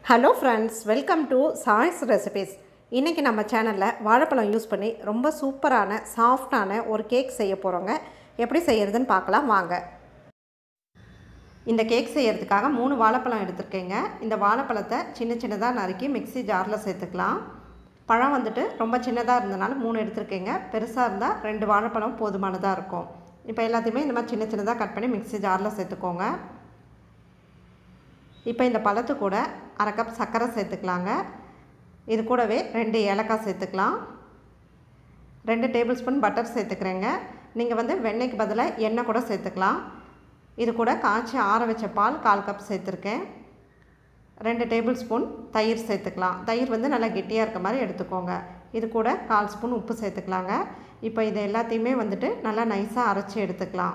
Hello friends, welcome to choice recipes. இன்றைக்கி நம்ம சேனலில் வாழைப்பழம் யூஸ் பண்ணி ரொம்ப சூப்பரான சாஃப்டான ஒரு கேக் செய்ய போகிறோங்க. எப்படி செய்கிறதுன்னு பார்க்கலாம் வாங்க. இந்த கேக் செய்கிறதுக்காக 3 வாழைப்பழம் எடுத்துருக்கேங்க. இந்த வாழைப்பழத்தை சின்ன சின்னதாக நறுக்கி மிக்ஸி ஜாரில் சேர்த்துக்கலாம். பழம் வந்துட்டு ரொம்ப சின்னதாக இருந்தனால 3 எடுத்துருக்கேங்க. பெருசாக இருந்தால் 2 வாழைப்பழம் போதுமானதாக இருக்கும். இப்போ எல்லாத்தையுமே இந்த மாதிரி சின்ன சின்னதாக கட் பண்ணி மிக்ஸி ஜாரில் சேர்த்துக்கோங்க. இப்போ இந்த பழத்து கூட 1/2 கப் சர்க்கரை சேர்த்துக்கலாங்க. இது கூடவே 2 ஏலக்காய் சேர்த்துக்கலாம். 2 டேபிள் ஸ்பூன் பட்டர் சேர்த்துக்கிறேங்க. நீங்கள் வெண்ணெய்க்கு பதிலாக எண்ணெய் கூட சேர்த்துக்கலாம். இது கூட காய்ச்சி ஆற வச்ச பால் 1/4 கப் சேர்த்துருக்கேன். 2 டேபிள் ஸ்பூன் தயிர் சேர்த்துக்கலாம். தயிர் நல்லா கெட்டியாக இருக்க மாதிரி எடுத்துக்கோங்க. இது கூட 1/4 ஸ்பூன் உப்பு சேர்த்துக்கலாங்க. இப்போ இது எல்லாத்தையுமே நல்லா நைஸாக அரைச்சி எடுத்துக்கலாம்.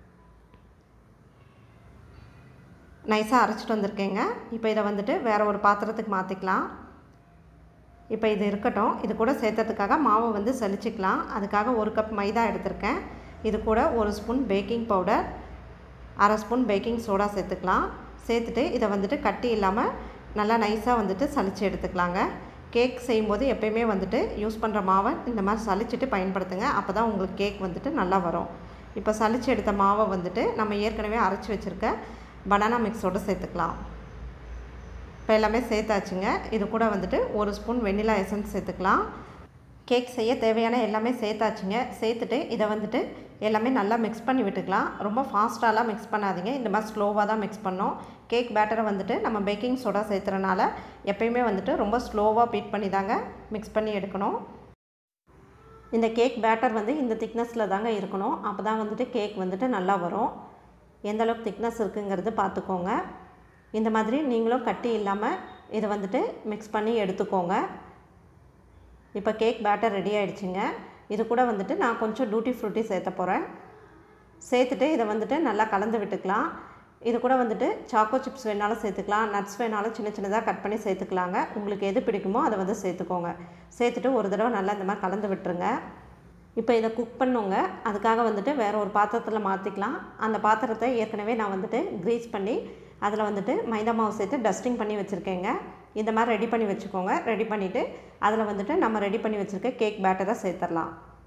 நைஸாக அரைச்சிட்டு வந்திருக்கேங்க. இப்போ இதை வேறு ஒரு பாத்திரத்துக்கு மாற்றிக்கலாம். இப்போ இது இருக்கட்டும். இது கூட சேர்த்ததுக்காக மாவை சலிச்சிக்கலாம். அதுக்காக 1 கப் மைதா எடுத்திருக்கேன். இது கூட 1 spoon baking powder, 1/2 spoon baking soda சேர்த்துக்கலாம். சேர்த்துட்டு இதை கட்டி இல்லாமல் நல்லா நைஸாக சலிச்சு எடுத்துக்கலாங்க. கேக் செய்யும்போது எப்போயுமே யூஸ் பண்ணுற மாவை இந்த மாதிரி சலிச்சிட்டு பயன்படுத்துங்க. அப்போ தான் உங்களுக்கு கேக் நல்லா வரும். இப்போ சலிச்சு எடுத்த மாவை நம்ம ஏற்கனவே அரைச்சி வச்சுருக்க பனானா மிக்ஸோடு சேர்த்துக்கலாம். இப்போ எல்லாமே சேர்த்தாச்சுங்க. இது கூட 1 ஸ்பூன் வெண்ணிலா எசன்ஸ் சேர்த்துக்கலாம். கேக் செய்ய தேவையான எல்லாமே சேர்த்தாச்சுங்க. சேர்த்துட்டு இதை எல்லாமே நல்லா மிக்ஸ் பண்ணி விட்டுக்கலாம். ரொம்ப ஃபாஸ்ட்டாலாம் மிக்ஸ் பண்ணாதீங்க. இந்த மாதிரி ஸ்லோவாக தான் மிக்ஸ் பண்ணோம். கேக் பேட்டரை நம்ம பேக்கிங் சோடா சேர்த்துறனால எப்போயுமே ரொம்ப ஸ்லோவாக பீட் பண்ணி தாங்க மிக்ஸ் பண்ணி எடுக்கணும். இந்த கேக் பேட்டர் இந்த திக்னஸில் தாங்க இருக்கணும். அப்போ தான் கேக் நல்லா வரும். எந்த அளவுக்கு திக்னஸ் இருக்குங்கிறது பார்த்துக்கோங்க. இந்த மாதிரி நீங்களும் கட்டி இல்லாமல் இதை மிக்ஸ் பண்ணி எடுத்துக்கோங்க. இப்போ கேக் பேட்டர் ரெடி ஆகிடுச்சிங்க. இது கூட நான் கொஞ்சம் டூட்டி ஃப்ரூட்டி சேர்த்த போகிறேன். சேர்த்துட்டு இதை நல்லா கலந்து விட்டுக்கலாம். இது கூட சாக்கோ சிப்ஸ் வேணாலும் சேர்த்துக்கலாம். நட்ஸ் வேணாலும் சின்ன சின்னதாக கட் பண்ணி சேர்த்துக்கலாங்க. உங்களுக்கு எது பிடிக்குமோ அதை சேர்த்துக்கோங்க. சேர்த்துட்டு ஒரு தடவை நல்லா இந்த மாதிரி கலந்து விட்டுருங்க. இப்போ இதை குக் பண்ணுங்க. அதுக்காக வேறு ஒரு பாத்திரத்தில் மாற்றிக்கலாம். அந்த பாத்திரத்தை ஏற்கனவே நான் க்ரீஸ் பண்ணி அதில் மைதா மாவு சேர்த்து டஸ்டிங் பண்ணி வச்சுருக்கேங்க. இந்த மாதிரி ரெடி பண்ணி வச்சுக்கோங்க. ரெடி பண்ணிவிட்டு அதில் நம்ம ரெடி பண்ணி வச்சுருக்க கேக் பேட்டரை சேர்த்துடலாம்.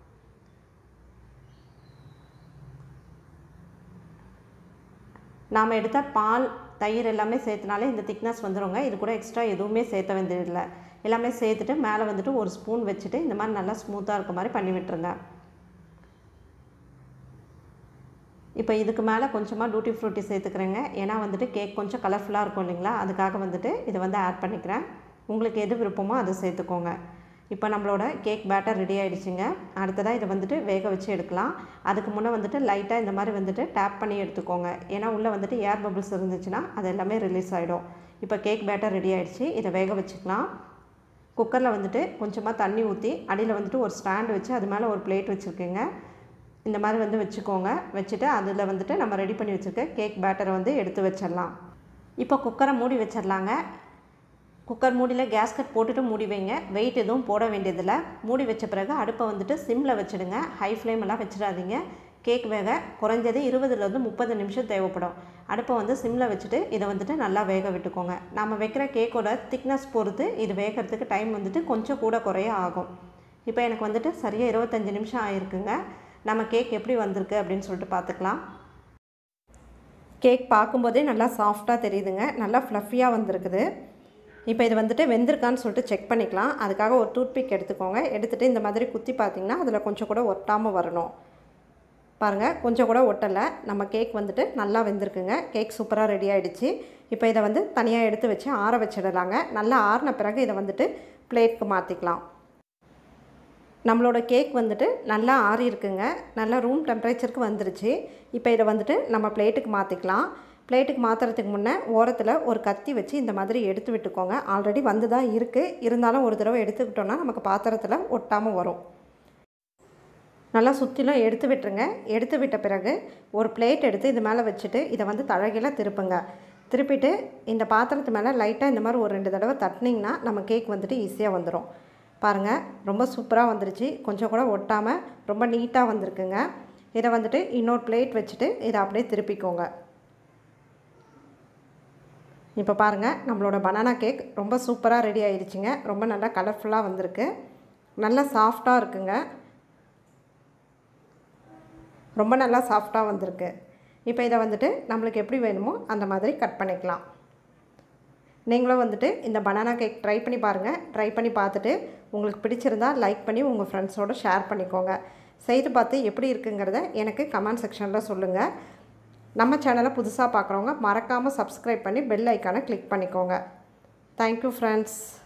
நாம் எடுத்த பால், தயிர் எல்லாமே சேர்த்துனாலே இந்த திக்னஸ் வந்துடுங்க. இது கூட எக்ஸ்ட்ரா எதுவுமே சேர்த்த வேண்டியதில்லை. எல்லாமே சேர்த்துட்டு மேலே 1 ஸ்பூன் வச்சுட்டு இந்த மாதிரி நல்லா ஸ்மூத்தாக இருக்க மாதிரி பண்ணி விட்டுருங்க. இப்போ இதுக்கு மேலே கொஞ்சமாக டூட்டி ஃப்ரூட்டி சேர்த்துக்கிறேங்க. ஏன்னா கேக் கொஞ்சம் கலர்ஃபுல்லாக இருக்கும் இல்லைங்களா, அதுக்காக இதை ஆட் பண்ணிக்கிறேன். உங்களுக்கு எது விருப்பமோ அதை சேர்த்துக்கோங்க. இப்போ நம்மளோட கேக் பேட்டர் ரெடி ஆகிடுச்சிங்க. அடுத்ததாக இதை வேக வச்சு எடுக்கலாம். அதுக்கு முன்னே லைட்டாக இந்த மாதிரி டேப் பண்ணி எடுத்துக்கோங்க. ஏன்னா உள்ளே ஏர் பபிள்ஸ் இருந்துச்சுன்னா அது எல்லாமே ரிலீஸ் ஆகிடும். இப்போ கேக் பேட்டர் ரெடி ஆகிடுச்சு. இதை வேக வச்சுக்கலாம். குக்கரில் கொஞ்சமாக தண்ணி ஊற்றி அடியில் ஒரு ஸ்டாண்டு வச்சு அது மேலே ஒரு பிளேட் வச்சுருக்கேங்க. இந்த மாதிரி வச்சுக்கோங்க. வச்சுட்டு அதில் நம்ம ரெடி பண்ணி வச்சுருக்க கேக் பேட்டரை எடுத்து வச்சிடலாம். இப்போ குக்கரை மூடி வச்சிடலாங்க. குக்கர் மூடியில் கேஸ்கட் போட்டுட்டு மூடி வைங்க. வெயிட் எதுவும் போட வேண்டியதில்லை. மூடி வச்ச பிறகு அடுப்பை சிம்மில் வச்சுடுங்க. ஹை ஃப்ளேமெல்லாம் வச்சிடாதீங்க. கேக் வேக குறைஞ்சது 20லேருந்து 30 நிமிஷம் தேவைப்படும். அடுப்பை சிம்மில் வச்சுட்டு இதை நல்லா வேக விட்டுக்கோங்க. நம்ம வைக்கிற கேக்கோட திக்னஸ் பொறுத்து இது வேகிறதுக்கு டைம் கொஞ்சம் கூட குறைய ஆகும். இப்போ எனக்கு சரியாக 25 நிமிஷம் ஆகிருக்குங்க. நம்ம கேக் எப்படி வந்திருக்கு அப்படின்னு சொல்லிட்டு பார்த்துக்கலாம். கேக் பார்க்கும்போதே நல்லா சாஃப்டாக தெரியுதுங்க. நல்லா ஃப்ளஃபியாக வந்திருக்குது. இப்போ இது வெந்திருக்கான்னு சொல்லிட்டு செக் பண்ணிக்கலாம். அதுக்காக ஒரு டூத்பிக் எடுத்துக்கோங்க. எடுத்துகிட்டு இந்த மாதிரி குத்தி பார்த்திங்கன்னா அதில் கொஞ்சம் கூட ஒட்டாமல் வரணும். பாருங்கள், கொஞ்சம் கூட ஒட்டலை. நம்ம கேக் நல்லா வெந்திருக்குங்க. கேக் சூப்பராக ரெடி ஆகிடுச்சு. இப்போ இதை தனியாக எடுத்து வச்சு ஆற வச்சிடலாங்க. நல்லா ஆறின பிறகு இதை பிளேட்க்கு மாற்றிக்கலாம். நம்மளோட கேக் நல்லா ஆறி இருக்குங்க. நல்லா ரூம் டெம்பரேச்சருக்கு வந்துருச்சு. இப்போ இதை நம்ம பிளேட்டுக்கு மாற்றிக்கலாம். பிளேட்டுக்கு மாற்றுறதுக்கு முன்னே ஓரத்தில் ஒரு கத்தி வச்சு இந்த மாதிரி எடுத்து விட்டுக்கோங்க. ஆல்ரெடி தான் இருக்குது. இருந்தாலும் ஒரு தடவை எடுத்துக்கிட்டோன்னா நமக்கு பாத்திரத்தில் ஒட்டாமல் வரும். நல்லா சுற்றிலும் எடுத்து விட்டுருங்க. எடுத்து விட்ட பிறகு ஒரு பிளேட் எடுத்து இது மேலே வச்சுட்டு இதை தழகில திருப்புங்க. திருப்பிட்டு இந்த பாத்திரத்து மேலே லைட்டாக இந்த மாதிரி ஒரு 2 தடவை தட்டினீங்கன்னா நம்ம கேக் ஈஸியாக வந்துடும். பாருங்கள், ரொம்ப சூப்பராக வந்துருச்சு. கொஞ்சம் கூட ஒட்டாமல் ரொம்ப நீட்டாக வந்திருக்குங்க. இதை இன்னொரு பிளேட் வச்சுட்டு இதை அப்படியே திருப்பிக்கோங்க. இப்போ பாருங்கள், நம்மளோட பனானா கேக் ரொம்ப சூப்பராக ரெடி ஆயிடுச்சுங்க. ரொம்ப நல்லா கலர்ஃபுல்லாக வந்திருக்கு. நல்லா சாஃப்டாக இருக்குங்க. ரொம்ப நல்லா சாஃப்டாக வந்திருக்கு. இப்போ இதை வந்துட்டு நம்மளுக்கு எப்படி வேணுமோ அந்த மாதிரி கட் பண்ணிக்கலாம். நீங்களும் வந்துட்டு இந்த பனானா கேக் ட்ரை பண்ணி பாருங்கள். ட்ரை பண்ணி பார்த்துட்டு உங்களுக்கு பிடிச்சிருந்தா லைக் பண்ணி உங்கள் ஃப்ரெண்ட்ஸோடு ஷேர் பண்ணிக்கோங்க. செய்து பார்த்து எப்படி இருக்குங்கிறத எனக்கு கமெண்ட் செக்ஷனில் சொல்லுங்கள். நம்ம சேனலை புதுசாக பார்க்குறவங்க மறக்காமல் சப்ஸ்கிரைப் பண்ணி பெல் ஐக்கானை கிளிக் பண்ணிக்கோங்க. Thank you friends.